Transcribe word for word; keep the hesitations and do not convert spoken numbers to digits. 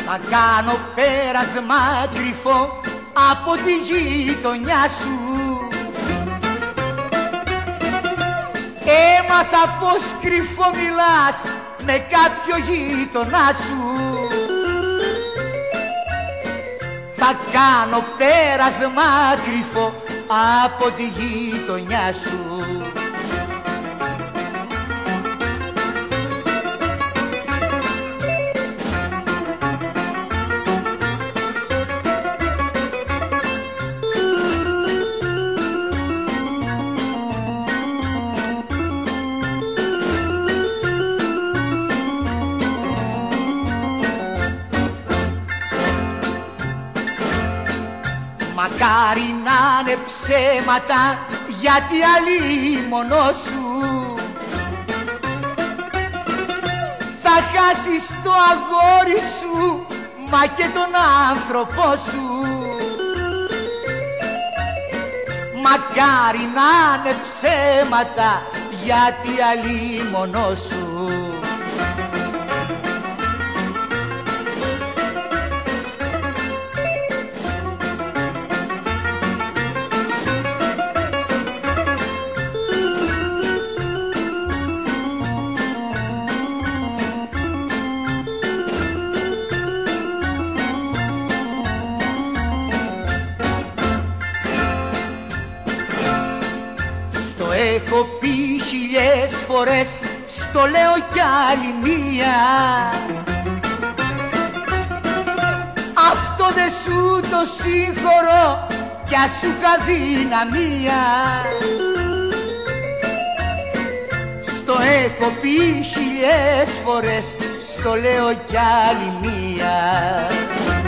Θα κάνω πέρασμα κρυφό από τη γειτονιά σου. Έμαθα πως κρυφό μιλάς με κάποιο γείτονά σου. Θα κάνω πέρασμα κρυφό από τη γειτονιά σου. Μακάρι να είναι ψέματα, γιατί αλίμονο σου θα χάσεις το αγόρι σου, μα και τον άνθρωπό σου. Μακάρι να είναι ψέματα, γιατί αλίμονο σου. Έχω πει χιλιές φορές, στο λέω κι άλλη μία. Αυτό δε σου το συγχωρώ, κι ας σου είχα δυναμία. Στο έχω πει χιλιές φορές, στο λέω κι άλλη μία.